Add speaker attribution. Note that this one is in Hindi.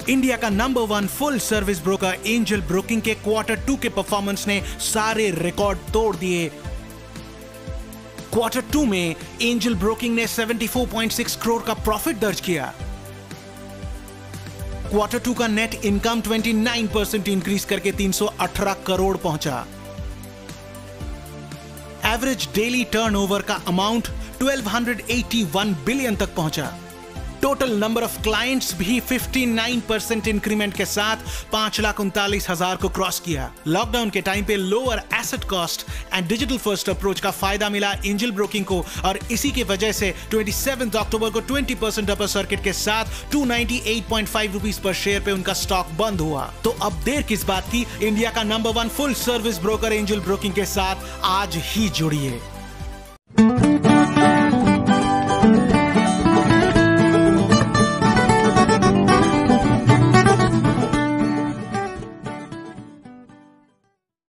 Speaker 1: इंडिया का number 1 full service broker Angel broking के क्वार्टर 2 के परफॉर्मेंस ने सारे रिकॉर्ड तोड़ दिए। क्वार्टर 2 में एंजल ब्रोकिंग ने 74.6 करोड़ का प्रॉफिट दर्ज किया। क्वार्टर 2 का नेट इनकम 29% इंक्रीज करके 318 करोड़ पहुंचा। एवरेज डेली टर्नओवर का अमाउंट 1281 बिलियन तक पहुंचा। टोटल नंबर ऑफ क्लाइंट्स भी 59% इंक्रीमेंट के साथ 5,39,000 को क्रॉस किया। लॉकडाउन के टाइम पे lower asset cost and digital first approach का फायदा मिला एंजल ब्रोकिंग को और इसी की वजह से 27 अक्टूबर को 20% अपर सर्किट के साथ 298.5 रुपीस पर शेयर पे उनका स्टॉक बंद हुआ। तो अब देर किस बात की, इंडिया का number 1 full service broker Angel broking के साथ आज ही जुड़िए।